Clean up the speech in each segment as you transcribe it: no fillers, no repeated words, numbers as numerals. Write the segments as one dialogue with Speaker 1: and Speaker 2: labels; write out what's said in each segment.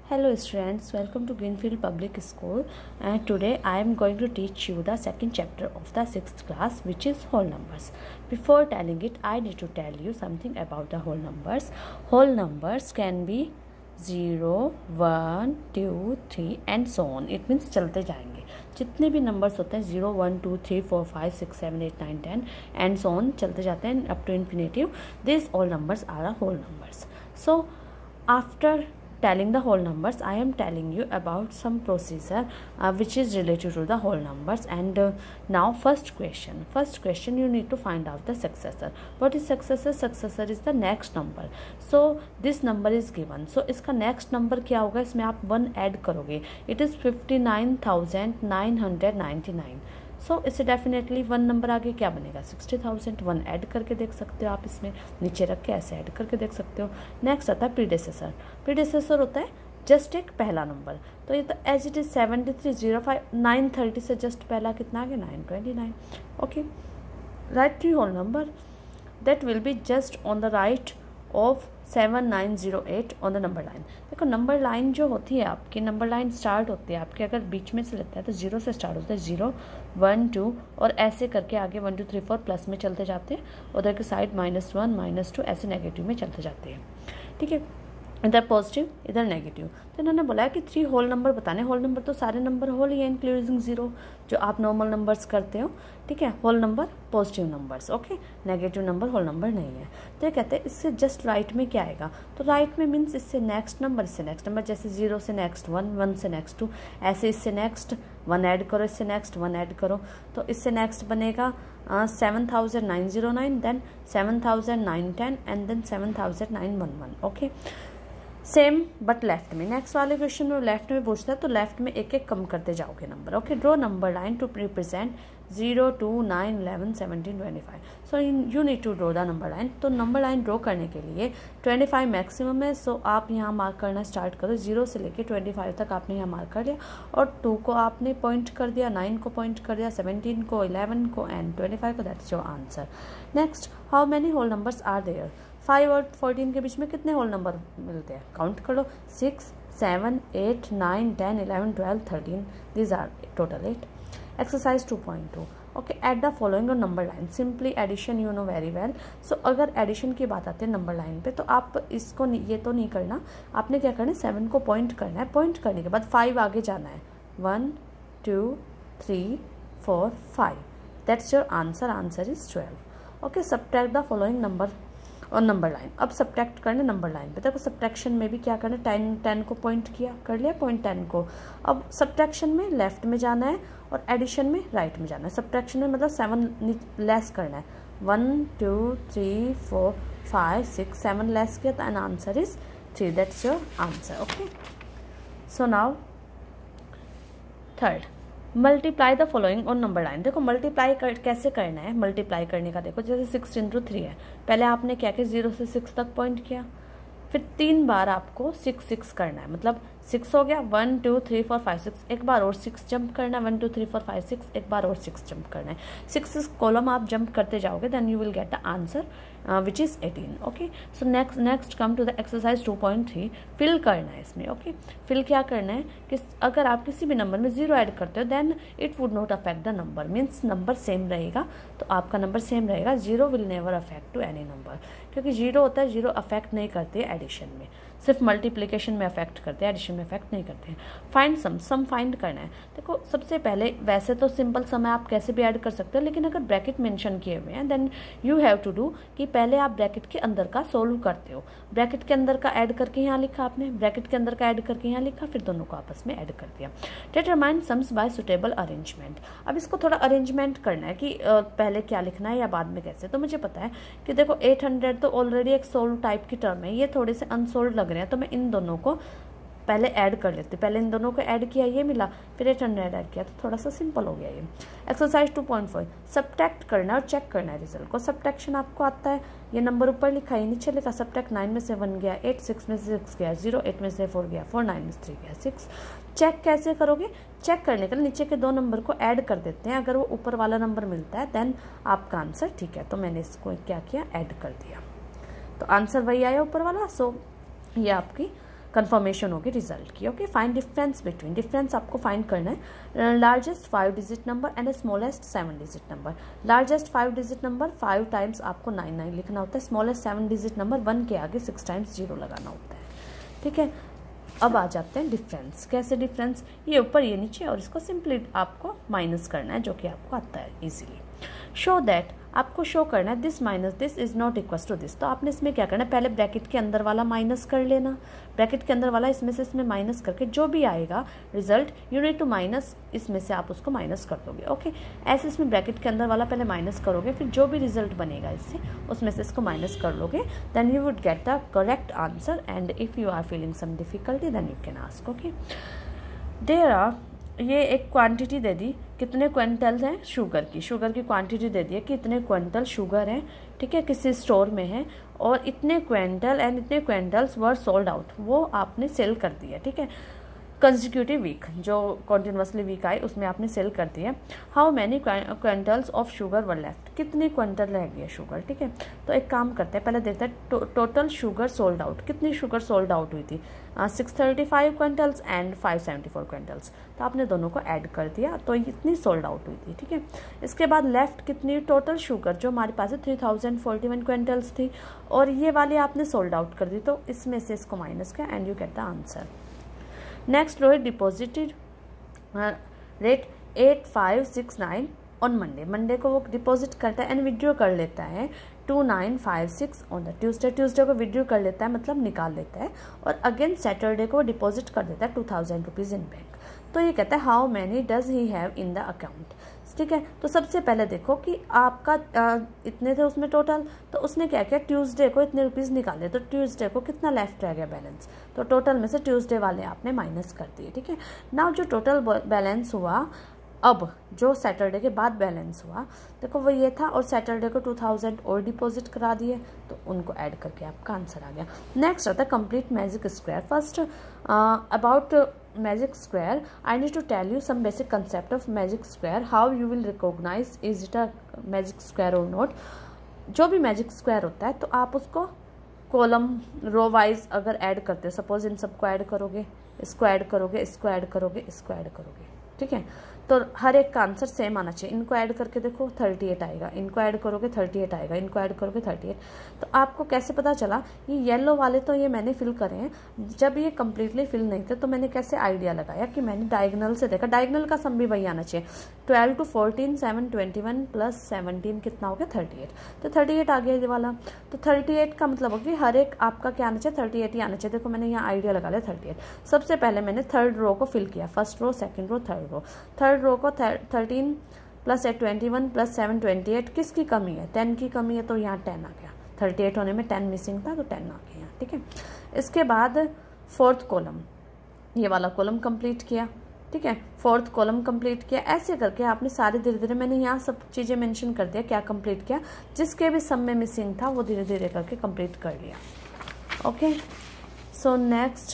Speaker 1: Hello students, welcome to Greenfield Public School, and today I am going to teach you the second chapter of the 6th class, which is whole numbers. Before telling it, I need to tell you something about the whole numbers. Whole numbers can be 0, 1, 2, 3 and so on. It means चलते जाएंगे, जितने भी numbers होते हैं 0, 1, 2, 3, 4, 5, 6, 7, 8, 9, 10 and so on चलते जाते हैं up to infinitive. These all numbers are a whole numbers. So after telling the whole numbers, I am telling you about some procedure which is related to the whole numbers. And now first question you need to find out the successor. What is successor? Successor is the next number. So this number is given, so इसका next number क्या होगा? इसमें आप 1 add करोगे. It is 59,999. सो इससे definitely 1 number आगे क्या बनेगा? 60,000. 1 ऐड करके देख सकते हो आप, इसमें नीचे रख के ऐसे ऐड करके देख सकते हो. नेक्स्ट आता है प्रीडेसेसर. प्रीडेसेसर होता है जस्ट एक पहला नंबर. तो ये तो एज इट इज 7305 930 से जस्ट पहला कितना आ गया? 929. Okay, right three whole number that will be just on the right of 7908 on the number line. देखो नंबर लाइन जो होती है आपकी, नंबर लाइन स्टार्ट होती है आपके, अगर बीच में से लेता है तो 0 से स्टार्ट होता है. 0, 1, 2 और ऐसे करके आगे 1, 2, 3, 4 प्लस में चलते जाते हैं. उधर की साइड -1, -2 ऐसे नेगेटिव में चलते जाते हैं. ठीक है, इधर पॉजिटिव इधर नेगेटिव. तो इन्होंने बोला है कि 3 होल नंबर बताने. होल नंबर तो सारे नंबर होल ही है इंक्लूडिंग 0 जो आप नॉर्मल नंबर्स करते हो. ठीक है, whole number positive numbers. Okay, negative number whole number नहीं है. तो ये कहते हैं इससे जस्ट राइट में क्या आएगा? तो राइट में मीन्स इससे नेक्स्ट नंबर, इससे नेक्स्ट नंबर. जैसे 0 से नेक्स्ट 1, 1 से नेक्स्ट 2, ऐसे इससे नेक्स्ट 1 ऐड करो, इससे नेक्स्ट 1 ऐड करो. तो इससे नेक्स्ट बनेगा 7,909, then 7,910 and then 7,911. Okay, same but left में. नेक्स्ट वाले क्वेश्चन में लेफ्ट में पूछता है तो लेफ्ट में एक एक कम करते जाओगे number. Okay, draw number line to represent 0, 2, 9, 11, 17, 25. So you need to draw the number line. तो नंबर लाइन ड्रॉ करने के लिए 25 मैक्सिमम है. सो आप यहाँ मार्क करना स्टार्ट करो. 0 से लेके 25 तक आपने यहाँ मार्क कर लिया और 2 को आपने पॉइंट कर दिया, 9 को पॉइंट कर दिया, 17 को, 11 को एंड 25 को. That's your answer. Next, how many whole numbers are there? 5 और 14 के बीच में कितने होल नंबर मिलते हैं? काउंट कर लो. 6, 7, 8, 9, 10, 11, 12, 13. These are total 8. Exercise 2.2. Okay, add the following on number line. Simply addition you know very well. So अगर addition की बात आती है नंबर लाइन पे तो आप इसको ये तो नहीं करना. आपने क्या करना है? 7 को पॉइंट करना है. पॉइंट करने के बाद 5 आगे जाना है. 1, 2, 3, 4, 5. That's your answer. Answer is 12. Okay, subtract the following number और नंबर लाइन. अब सब्ट्रैक्ट करना नंबर लाइन पे. देखो सब्ट्रैक्शन में भी क्या करना है? 10 को पॉइंट किया, कर लिया पॉइंट 10 को. अब सब्ट्रैक्शन में लेफ्ट में जाना है और एडिशन में राइट में जाना है. सब्ट्रैक्शन में मतलब 7 लेस करना है. 1, 2, 3, 4, 5, 6, 7 लेस किया तो an answer is 3. That's your answer. Okay, so now third, multiply the following on number line. देखो मल्टीप्लाई कैसे करना है? मल्टीप्लाई करने का देखो, जैसे 6 × 3 है. पहले आपने क्या किया? 0 से 6 तक पॉइंट किया, फिर 3 बार आपको 6, 6 करना है. मतलब 6 हो गया. 1, 2, 3, 4, 5, 6. एक बार और 6 जंप करना है. 1, 2, 3, 4, 5, 6. एक बार और 6 जंप करना है. 6 कॉलम आप जंप करते जाओगे, then you will get the answer which is 18. Okay, so next come to the exercise 2.3. Fill करना है इसमें. ओके, फिल क्या करना है कि अगर आप किसी भी नंबर में 0 ऐड करते हो then it would not affect the number. Means number same रहेगा, तो आपका नंबर सेम रहेगा. 0 will never affect to any number, क्योंकि 0 होता है, 0 अफेक्ट नहीं करते एडिशन में, सिर्फ मल्टीप्लिकेशन में अफेक्ट करते हैं, एडिशन में अफेक्ट नहीं करते हैं. फाइंड सम फाइंड करना है. देखो सबसे पहले वैसे तो सिंपल सम है, आप कैसे भी ऐड कर सकते हो, लेकिन अगर ब्रैकेट मेंशन किए हुए हैं then you have to do कि पहले आप ब्रैकेट के अंदर का सोल्व करते हो. ब्रैकेट के अंदर का ऐड करके यहाँ लिखा आपने, ब्रैकेट के अंदर का ऐड करके यहाँ लिखा, फिर दोनों को आपस में ऐड कर दिया. Determine sums by suitable arrangement. अब इसको थोड़ा अरेंजमेंट करना है कि पहले क्या लिखना है या बाद में कैसे. तो मुझे पता है कि देखो 800 तो ऑलरेडी एक सोल्व टाइप की टर्म है, ये थोड़े से अनसोल्व लग रहे हैं, तो मैं इन दोनों को पहले ऐड कर लेते. पहले इन दोनों को ऐड किया, ये मिला, फिर 800 ऐड किया, तो थोड़ा सा सिंपल हो गया ये. एक्सरसाइज 2.4. सब्ट्रैक्ट करना और चेक करना है रिजल्ट को. सब्ट्रैक्शन आपको आता है, ये नंबर ऊपर लिखा है, नीचे लिखा. सब्ट्रैक्ट 9 में से 1 गया, 8, 6 में से 6 गया, 0, 8 में से 4 गया, 4, 9 में से 3 गया, 6. चेक कैसे करोगे? चेक करने के लिए नीचे के 2 नंबर को ऐड कर देते हैं. अगर वो ऊपर वाला नंबर मिलता है देन आपका आंसर ठीक है. तो मैंने इसको क्या किया? ऐड कर दिया, तो आंसर वही आया ऊपर वाला. सो ये आपकी कंफर्मेशन होगी रिजल्ट की। Okay, find difference between, difference आपको फाइंड करना है largest 5 digit number and smallest 7 digit number. Largest 5 digit number 5 times आपको 99 लिखना होता है, स्मॉलेस्ट 7 डिजिट नंबर 1 के आगे 6 टाइम्स 0 लगाना होता है। ठीक है, अब आ जाते हैं डिफरेंस। कैसे डिफरेंस, ये ऊपर ये नीचे, और इसको सिंपली आपको माइनस करना है जो कि आपको आता है इजीली। शो दैट, आपको शो करना है this minus this is not equal to this. तो आपने इसमें क्या करना है, पहले ब्रैकेट के अंदर वाला माइनस कर लेना, ब्रैकेट के अंदर वाला इसमें से इसमें माइनस करके जो भी आएगा result you need to minus, इसमें से आप उसको माइनस कर दोगे। ओके, ऐसे इसमें ब्रैकेट के अंदर वाला पहले माइनस करोगे, फिर जो भी रिजल्ट बनेगा इससे उसमें से इसको माइनस कर लोगे, then you would get the correct answer. And if you are feeling some difficulty then you can ask. Okay, there are, ये एक क्वांटिटी दे दी, कितने क्विंटल्स हैं शुगर की, शुगर की क्वांटिटी दे दी है कि इतने क्विंटल शुगर है, ठीक है, किसी स्टोर में है, और इतने क्विंटल एंड इतने क्विंटल्स वर सोल्ड आउट, वो आपने सेल कर दिया। ठीक है, कंसिक्यूटिव वीक, जो कॉन्टिन्यूसली वीक आए उसमें आपने सेल कर दिया। How many quintals of sugar were left, कितने क्विंटल रह गए शुगर। ठीक है, तो एक काम करते हैं, पहले देखते हैं टोटल शुगर सोल्ड आउट, कितनी शुगर सोल्ड आउट हुई थी, 635 क्विंटल्स एंड 574 क्विंटल्स। तो आपने दोनों को ऐड कर दिया तो इतनी सोल्ड आउट हुई थी। ठीक है, इसके बाद लेफ्ट कितनी टोटल शुगर जो हमारे पास है 3041 क्विंटल्स थी, और ये वाली आपने सोल्ड आउट कर दी, तो इसमें से इसको माइनस किया and you get the answer. Next Rohit deposited rate 8569 on Monday, Monday को वो डिपॉजिट करता है एंड विड्रॉ कर लेता है 2956 ऑन द ट्यूसडे, ट्यूसडे को विड्रॉ कर लेता है मतलब निकाल लेता है, और अगेन सैटरडे को डिपॉजिट कर देता है 2000 रुपीज़ इन बैंक। तो ये कहता है how many does he have in the account. ठीक है, तो सबसे पहले देखो कि आपका इतने थे उसमें टोटल, तो उसने क्या किया, ट्यूसडे को इतने रुपीज़ निकाले, तो ट्यूसडे को कितना लेफ्ट रह गया बैलेंस, तो टोटल में से ट्यूसडे वाले आपने माइनस कर दिए। ठीक है, नाउ जो टोटल बैलेंस हुआ, अब जो सैटरडे के बाद बैलेंस हुआ देखो वो ये था, और सैटरडे को 2000 और डिपॉजिट करा दिए, तो उनको ऐड करके आपका आंसर आ गया। नेक्स्ट आता है complete magic square. First about magic square, I need to tell you some basic concept of magic square, how you will recognise is it a magic square और नॉट। जो भी मैजिक स्क्वायर होता है तो आप उसको कॉलम रो वाइज अगर ऐड करते हो, सपोज इन सबको ऐड करोगे, इसको ऐड करोगे, इसको ऐड करोगे, इसको ऐड करोगे, ठीक है, तो हर एक का आंसर सेम आना चाहिए। इनको ऐड करके देखो 38 आएगा, इनको ऐड करोगे 38 आएगा, इनको ऐड करोगे 38। तो आपको कैसे पता चला, ये येलो वाले तो ये मैंने फिल करे हैं, जब ये कम्प्लीटली फिल नहीं थे तो मैंने कैसे आइडिया लगाया कि मैंने डायगोनल से देखा, डायगोनल का सम भी वही आना चाहिए। 12 to 14 7 21 प्लस 17 कितना हो गया 38, तो 38 आ गया ये वाला। तो 38 का मतलब हो कि हर एक आपका क्या आना चाहिए 38 ही आना चाहिए। देखो मैंने यहाँ आइडिया लगा लिया 38। सबसे पहले मैंने थर्ड रो को फिल किया, first row, second row, third row. Third row को 13 प्लस 8 21 प्लस 7 28, किसकी कमी है 10 की कमी है, तो यहाँ 10 आ गया। 38 होने में 10 मिसिंग था तो 10 आ गया, ठीक है। इसके बाद फोर्थ कॉलम, ये वाला कॉलम कंप्लीट किया, ठीक है, फोर्थ कॉलम कंप्लीट किया। ऐसे करके आपने सारे धीरे धीरे, मैंने यहाँ सब चीज़ें मेंशन कर दिया क्या कंप्लीट किया, जिसके भी सम में मिसिंग था वो धीरे धीरे करके कंप्लीट कर लिया। Okay, so next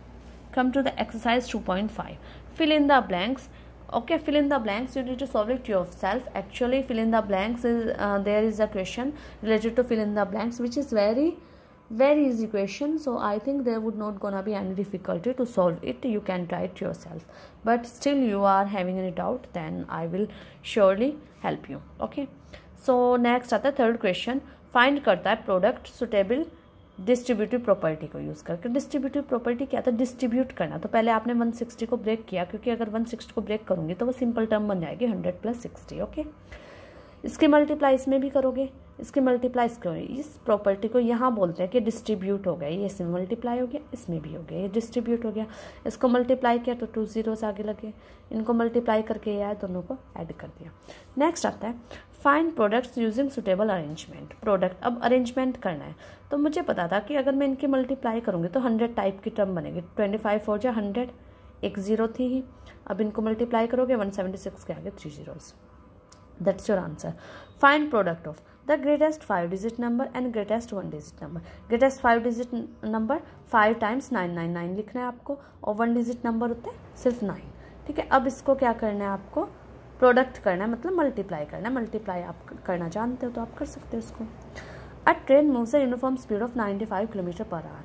Speaker 1: come to the exercise 2.5, fill in the blanks. Okay, fill in the blanks, you need to solve it yourself. Actually fill in the blanks is there is a question related to fill in the blanks which is very easy question, so I think there would not gonna be any difficulty to solve it. You can try it yourself, but still you are having any doubt, then I will surely help you. Okay, so next आता है third question, find करता है product suitable distributive property को use करके। Distributive property क्या था, distribute करना। तो पहले आपने 160 को ब्रेक किया, क्योंकि अगर 160 को ब्रेक करूंगी तो वो सिंपल टर्म बन जाएगी 100 + 60। ओके, इसके मल्टीप्लाई इसमें भी करोगे, इसके मल्टीप्लाई इसको, इस प्रॉपर्टी को यहाँ बोलते हैं कि डिस्ट्रीब्यूट हो गया। ये इसमें मल्टीप्लाई हो गया, इसमें भी हो गया, ये डिस्ट्रीब्यूट हो गया। इसको मल्टीप्लाई किया तो 2 zeros आगे लगे, इनको मल्टीप्लाई करके ये आए, दोनों को ऐड कर दिया। नेक्स्ट आता है find products using suitable arrangement. Product, अब अरेंजमेंट करना है, तो मुझे पता था कि अगर मैं इनकी मल्टीप्लाई करूँगी तो 100 टाइप की टर्म बनेगी। 25 हो जाए 100, एक 0 थी ही, अब इनको मल्टीप्लाई करोगे 176 के आगे 3 zeros। That's your answer. Find product of the greatest 5 digit number and greatest 1 digit number. Greatest 5 digit number 5 times 999 लिखना है आपको, और 1 डिजिट नंबर होता है सिर्फ 9, ठीक है। अब इसको क्या करना है, आपको प्रोडक्ट करना है, मतलब मल्टीप्लाई करना है। मल्टीप्लाई आप करना जानते हो तो आप कर सकते हो इसको। A train moves a uniform speed of 95 km/h।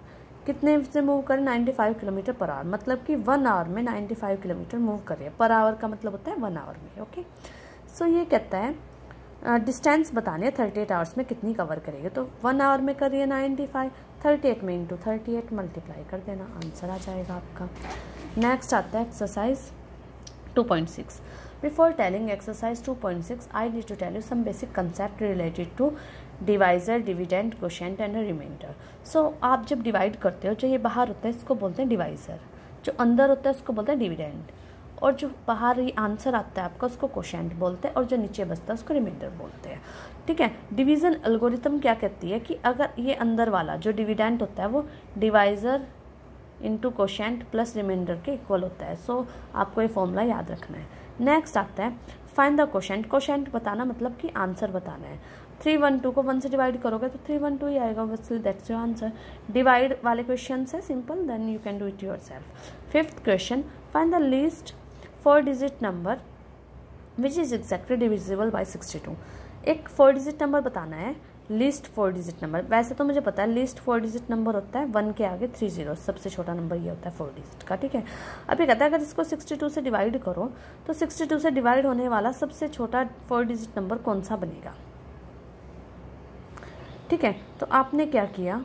Speaker 1: कितने से मूव करें, 95 किलोमीटर पर आवर, मतलब कि 1 आवर में 95 किलोमीटर मूव कर रही है। पर आवर का मतलब होता है 1 आवर में। ओके, सो ये कहता है डिस्टेंस बताने 38 आवर्स में कितनी कवर करेगी, तो 1 आवर में कर रही है 95, 38 में इंटू 38 मल्टीप्लाई कर देना, आंसर आ जाएगा आपका। नेक्स्ट आता है exercise 2.6। Before telling exercise 2.6 I need to tell you some basic concept related to divisor, dividend, quotient and remainder. So आप जब डिवाइड करते हो, जो ये बाहर होता है इसको बोलते हैं डिवाइजर, जो अंदर होता है उसको बोलते हैं डिविडेंड, और जो बाहर ही आंसर आता है आपका उसको क्वोशिएंट बोलते हैं, और जो नीचे बचता है उसको रिमाइंडर बोलते हैं। ठीक है, डिवीजन एल्गोरिथम क्या कहती है कि अगर ये अंदर वाला जो डिविडेंड होता है वो divisor into quotient plus remainder के इक्वल होता है। सो आपको ये फॉर्मूला याद रखना है। नेक्स्ट आता है फाइंड द क्वोशिएंट। क्वोशिएंट बताना मतलब कि आंसर बताना है। 312 को 1 से डिवाइड करोगे तो 312 ही आएगा, obviously that's your answer. Divide वाले क्वेश्चन है simple, then you can do it yourself. 5th question, find the least 4 digit number which is exactly divisible by 62। एक 4 डिजिट नंबर बताना है, लीस्ट 4 डिजिट नंबर। वैसे तो मुझे पता है लीस्ट 4 डिजिट नंबर होता है 1 के आगे 3 जीरो, सबसे छोटा नंबर ये होता है 4 डिजिट का। ठीक है, अभी कहता है अगर इसको 62 से डिवाइड करो तो 62 से डिवाइड होने वाला सबसे छोटा 4 डिजिट नंबर कौन सा बनेगा। ठीक है, तो आपने क्या किया,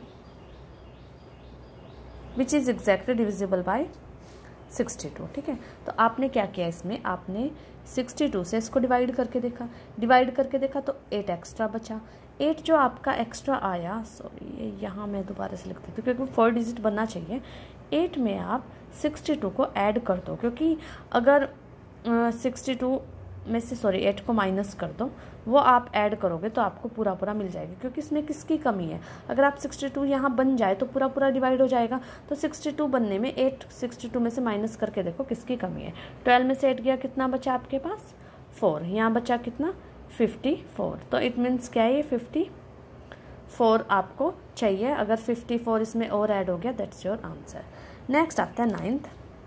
Speaker 1: which is exactly divisible by 62। ठीक है, तो आपने क्या किया, इसमें आपने 62 से इसको डिवाइड करके देखा तो 8 एक्स्ट्रा बचा। 8 जो आपका एक्स्ट्रा आया, सॉरी यहाँ मैं दोबारा से लिख देती हूँ क्योंकि 4 डिजिट बनना चाहिए। 8 में आप 62 को ऐड कर दो, क्योंकि अगर 62 में से 8 को माइनस कर दो, वो आप ऐड करोगे तो आपको पूरा पूरा मिल जाएगा, क्योंकि इसमें किसकी कमी है। अगर आप 62 यहाँ बन जाए तो पूरा पूरा डिवाइड हो जाएगा, तो 62 बनने में 8 62 में से माइनस करके देखो किसकी कमी है। 12 में से 8 गया, कितना बचा आपके पास 4, यहाँ बचा कितना 54। तो इट मीन्स क्या है, ये 54 आपको चाहिए। अगर 54 इसमें और ऐड हो गया, दैट्स योर आंसर। नेक्स्ट आता है 9th,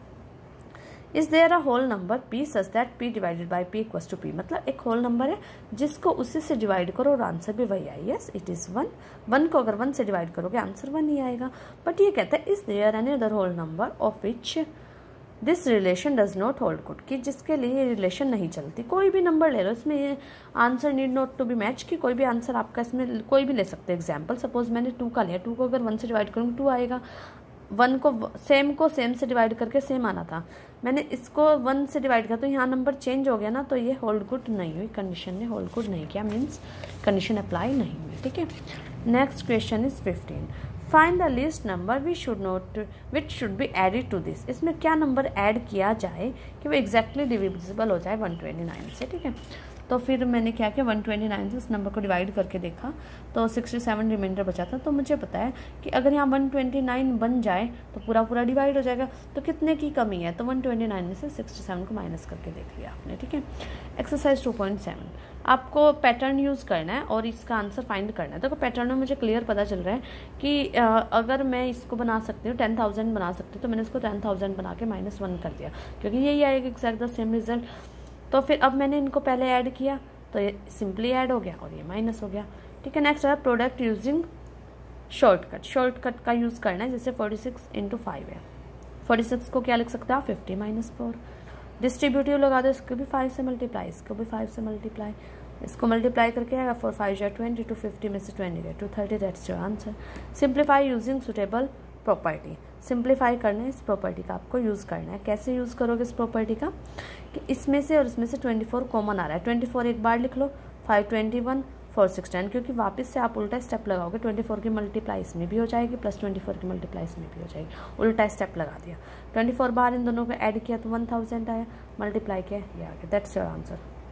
Speaker 1: is there a whole number p such that p divided by p equals to p। मतलब एक होल नंबर है जिसको उसी से डिवाइड करो और आंसर भी वही आई। Yes, it is 1। 1 को अगर 1 से डिवाइड करोगे आंसर 1 ही आएगा। बट ये कहता है is there any other whole number of which this relation does not hold good, कि जिसके लिए ये रिलेशन नहीं चलती। कोई भी नंबर ले लो, इसमें ये answer need not to be match, कि कोई भी आंसर आपका इसमें कोई भी ले सकते हैं। एग्जाम्पल सपोज मैंने 2 का लिया, 2 को अगर 1 से डिवाइड करूँगी 2 आएगा। 1 को सेम से डिवाइड करके सेम आना था, मैंने इसको 1 से डिवाइड किया तो यहाँ नंबर चेंज हो गया ना, तो ये होल्ड गुड नहीं हुई, कंडीशन ने होल्ड गुड नहीं किया, मीन्स कंडीशन अप्लाई नहीं हुई। ठीक है, next question is 15, find the least number which should be added to this. इसमें क्या नंबर ऐड किया जाए कि वो एग्जैक्टली डिविजिबल हो जाए 129 से। ठीक है, तो फिर मैंने क्या किया, 129 से इस नंबर को डिवाइड करके देखा तो 67 रिमाइंडर बचा था। तो मुझे पता है कि अगर यहाँ 129 बन जाए तो पूरा पूरा डिवाइड हो जाएगा। तो कितने की कमी है, तो 129 में से 67 को माइनस करके देख लिया आपने। ठीक है, एक्सरसाइज 2.7, आपको पैटर्न यूज़ करना है और इसका आंसर फाइंड करना है। तो पैटर्न में मुझे क्लियर पता चल रहा है कि अगर मैं इसको बना सकती हूँ 10,000 बना सकती हूँ, तो मैंने इसको 10,000 बना के -1 कर दिया, क्योंकि यही आएगा एग्जैक्ट द सेम रिजल्ट। तो फिर अब मैंने इनको पहले ऐड किया तो ये सिंपली ऐड हो गया और ये माइनस हो गया। ठीक है, नेक्स्ट है प्रोडक्ट यूजिंग शॉर्टकट का यूज़ करना है। जैसे 46 × 5 है, 46 को क्या लिख सकते हो आप 50 - 4। डिस्ट्रीब्यूटिव लगा दो, इसको भी 5 से मल्टीप्लाई, इसको भी 5 से मल्टीप्लाई, इसको मल्टीप्लाई करके आएगा 4 5 = 20, 250 में से 20 गया 230, that's your answer. Simplify using suitable property, simplify करना है इस प्रॉपर्टी का आपको यूज़ करना है। कैसे यूज़ करोगे इस प्रॉपर्टी का, कि इसमें से और इसमें से 24 कॉमन आ रहा है, 24 एक बार लिख लो, 5 21 4 16, क्योंकि वापस से आप उल्टा स्टेप लगाओगे, 24 की मल्टीप्लाई इसमें भी हो जाएगी प्लस 24 की मल्टीप्लाई इसमें भी हो जाएगी, उल्टा स्टेप लगा दिया। 24 बार इन दोनों को ऐड किया तो 1000 आया, मल्टीप्लाई किया ये आ गया, दैट्स योर आंसर।